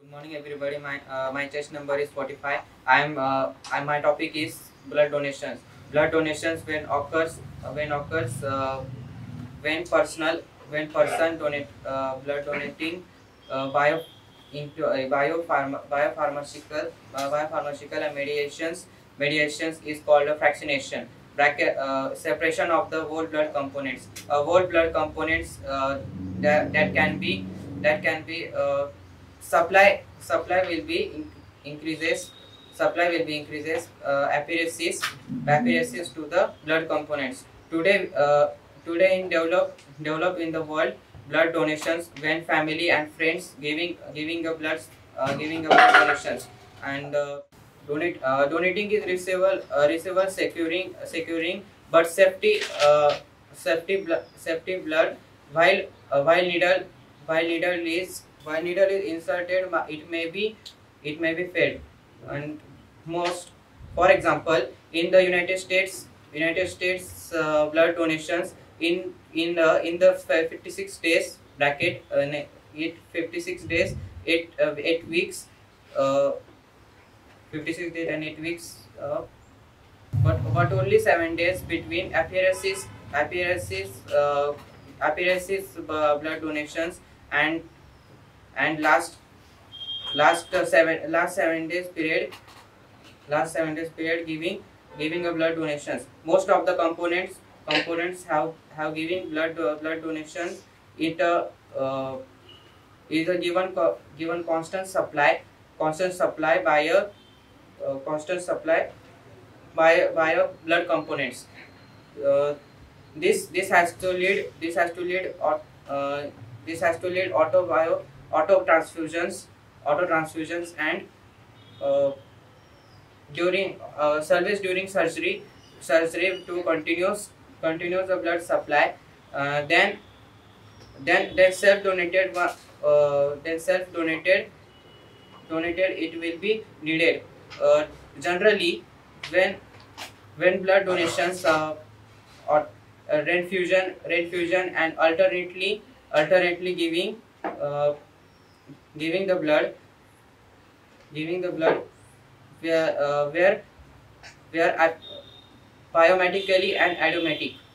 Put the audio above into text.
Good morning, everybody. My chest number is 45. My topic is blood donations. Blood donations when personal when person donate blood donating bio into biopharmaceutical and mediations is called a fractionation. Separation of the whole blood components. Whole blood components that can be supply will be increases appearances to the blood components. Today in develop in the world, blood donations when family and friends giving a blood donations, and donating is receiver securing but safety blood, while while needle is inserted, it may be failed. And most, for example, in the United States, blood donations in the 56 days bracket, it 56 days 8 weeks, uh, 56 days and 8 weeks, but only 7 days between blood donations, and and last 7 days period, giving a blood donations. Most of the components have giving blood donations. It is a given constant supply by a blood components. uh, this has to lead auto transfusions, and uh, during service during surgery to continues the blood supply. Then self donated it will be needed. Generally, when blood donations, or red fusion and alternately uh, giving the blood where biometrically and aromatic.